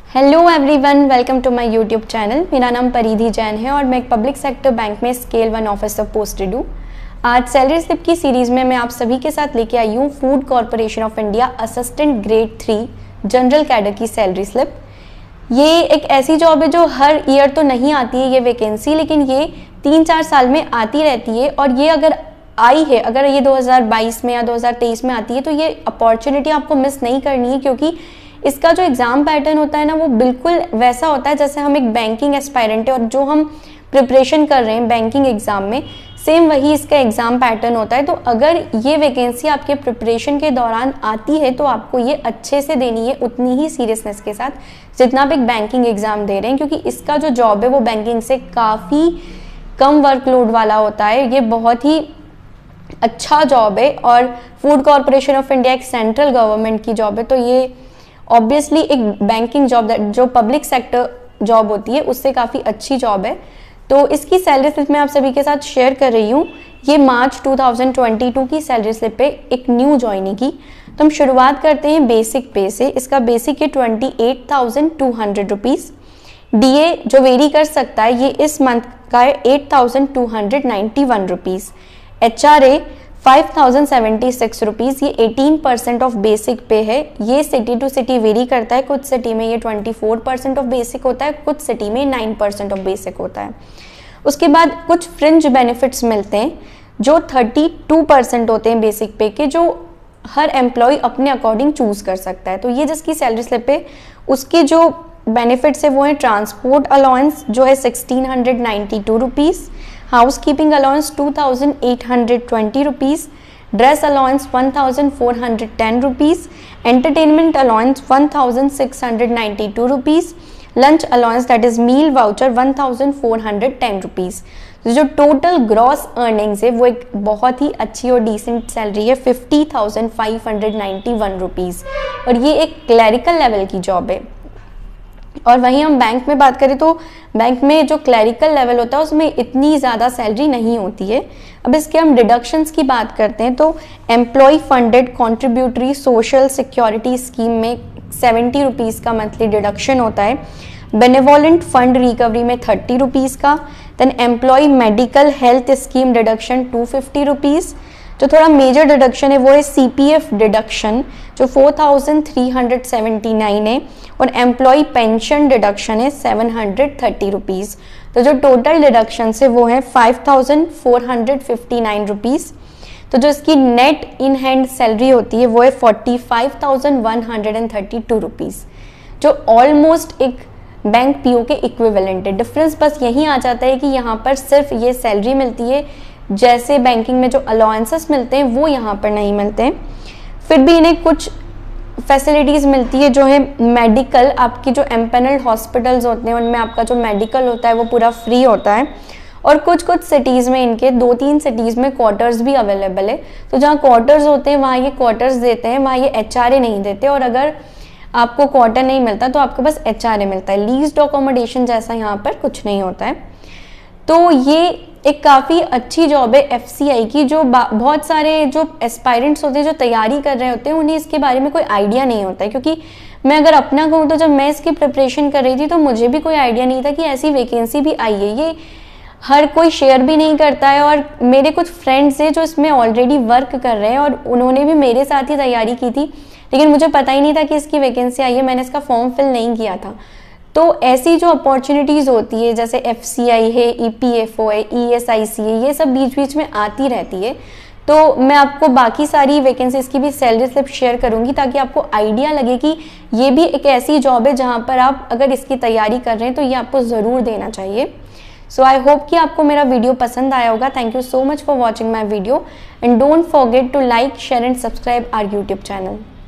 Hello everyone, welcome to my YouTube channel. मेरा नाम परिधि जैन है और मैं एक पब्लिक सेक्टर बैंक में स्केल 1 ऑफिसर पोस्टेड हूँ। आज सैलरी स्लिप की सीरीज़ में मैं आप सभी के साथ लेके आई हूँ Food Corporation of India assistant grade 3 general cadre की सैलरी स्लिप। ये एक ऐसी जॉब है जो हर ईयर तो नहीं आती है ये वैकेंसी, लेकिन ये 3-4 साल में आती रहती है। और ये अगर आई है, अगर ये 2022 में या 2023 में आती है तो ये अपॉर्चुनिटी आपको मिस नहीं करनी है, क्योंकि इसका जो एग्ज़ाम पैटर्न होता है ना वो बिल्कुल वैसा होता है जैसे हम एक बैंकिंग एस्पायरेंट है और जो हम प्रिपरेशन कर रहे हैं बैंकिंग एग्ज़ाम में, सेम वही इसका एग्ज़ाम पैटर्न होता है। तो अगर ये वैकेंसी आपके प्रिपरेशन के दौरान आती है तो आपको ये अच्छे से देनी है, उतनी ही सीरियसनेस के साथ जितना आप एक बैंकिंग एग्ज़ाम दे रहे हैं, क्योंकि इसका जो जॉब है वो बैंकिंग से काफ़ी कम वर्कलोड वाला होता है। ये बहुत ही अच्छा जॉब है और फूड कॉरपोरेशन ऑफ इंडिया एक सेंट्रल गवर्नमेंट की जॉब है, तो ये ऑब्वियसली एक बैंकिंग जॉब जो पब्लिक सेक्टर जॉब होती है उससे काफ़ी अच्छी जॉब है। तो इसकी सैलरी स्लिप मैं आप सभी के साथ शेयर कर रही हूँ। ये मार्च 2022 की सैलरी स्लिप पे एक न्यू ज्वाइनिंग की। तो हम शुरुआत करते हैं बेसिक पे से। इसका बेसिक है 28,200 रुपीज़। डीए जो वेरी कर सकता है, ये इस मंथ का है 8,291 रुपीज़। HRA 5,076 rupees. ये 18% ऑफ बेसिक पे है। ये सिटी टू सिटी वेरी करता है, कुछ सिटी में ये 24% ऑफ बेसिक होता है, कुछ सिटी में 9% ऑफ बेसिक होता है। उसके बाद कुछ फ्रिंज बेनिफिट्स मिलते हैं जो 32% होते हैं बेसिक पे के, जो हर एम्प्लॉय अपने अकॉर्डिंग चूज कर सकता है। तो ये जिसकी सैलरी स्लिप है उसके जो बेनिफिट्स है वो है ट्रांसपोर्ट अलाउंस जो है 1,692 rupees, housekeeping allowance 2,820 rupees, dress allowance 1,410 rupees, entertainment allowance 1,692 rupees, lunch allowance that is meal voucher 1,410 rupees. तो जो टोटल ग्रॉस अर्निंग्स है वो एक बहुत ही अच्छी और डिसेंट सैलरी है 50,591 रुपीज़, और ये एक क्लरिकल लेवल की जॉब है। और वहीं हम बैंक में बात करें तो बैंक में जो क्लरिकल लेवल होता है उसमें इतनी ज़्यादा सैलरी नहीं होती है। अब इसके हम डिडक्शंस की बात करते हैं तो employ funded contributory social security scheme में 70 रुपीज़ का मंथली डिडक्शन होता है। बेनेवोलेंट फंड रिकवरी में 30 रुपीज़ का। Then employ medical health scheme deduction 250 rupees. जो थोड़ा मेजर डिडक्शन है वो है CPF डिडक्शन जो 4,379 है, और एम्प्लॉय पेंशन डिडक्शन है 730 रुपीज़। तो जो टोटल डिडक्शन है वो है 5,459 रुपीज़। तो जो इसकी नेट इन हैंड सैलरी होती है वो है 45,132 रुपीज़, जो ऑलमोस्ट एक बैंक PO के इक्विवेलेंट है। डिफरेंस बस यही आ जाता है कि यहाँ पर सिर्फ ये सैलरी मिलती है, जैसे बैंकिंग में जो अलाउंसेस मिलते हैं वो यहाँ पर नहीं मिलते हैं। फिर भी इन्हें कुछ फैसिलिटीज़ मिलती है जो है मेडिकल, आपकी जो एम्पेनल्ड हॉस्पिटल्स होते हैं उनमें आपका जो मेडिकल होता है वो पूरा फ्री होता है। और कुछ सिटीज़ में, इनके 2-3 सिटीज़ में क्वार्टर्स भी अवेलेबल है। तो जहाँ क्वार्टर्स होते हैं वहाँ ये क्वार्टर्स देते हैं, वहाँ ये HRA नहीं देते। और अगर आपको क्वार्टर नहीं मिलता तो आपको बस HRA मिलता है। लीज्ड अकोमोडेशन जैसा यहाँ पर कुछ नहीं होता है। तो ये एक काफ़ी अच्छी जॉब है FCI की, जो बहुत सारे जो एस्पायरेंट्स होते हैं जो तैयारी कर रहे होते हैं उन्हें इसके बारे में कोई आइडिया नहीं होता है। क्योंकि मैं अगर अपना कहूँ तो जब मैं इसकी प्रिपरेशन कर रही थी तो मुझे भी कोई आइडिया नहीं था कि ऐसी वैकेंसी भी आई है। ये हर कोई शेयर भी नहीं करता है। और मेरे कुछ फ्रेंड्स हैं जो इसमें ऑलरेडी वर्क कर रहे हैं और उन्होंने भी मेरे साथ ही तैयारी की थी, लेकिन मुझे पता ही नहीं था कि इसकी वैकेंसी आई है। मैंने इसका फॉर्म फिल नहीं किया था। तो ऐसी जो अपॉर्चुनिटीज़ होती है जैसे FCI है, EPFO है, ESIC है, ये सब बीच बीच में आती रहती है। तो मैं आपको बाकी सारी वैकेंसीज की भी सैलरी स्लिप शेयर करूंगी ताकि आपको आइडिया लगे कि ये भी एक ऐसी जॉब है जहाँ पर आप अगर इसकी तैयारी कर रहे हैं तो ये आपको ज़रूर देना चाहिए। सो आई होप कि आपको मेरा वीडियो पसंद आया होगा। Thank you so much for watching my video and don't forget to like, share and subscribe our YouTube channel.